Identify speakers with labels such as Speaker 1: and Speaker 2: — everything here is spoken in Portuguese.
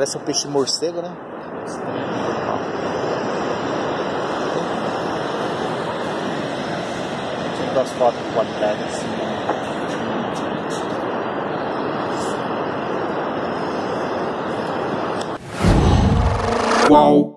Speaker 1: Parece um peixe morcego, né? Tipo das fotos de qualidade assim, né?
Speaker 2: Qual?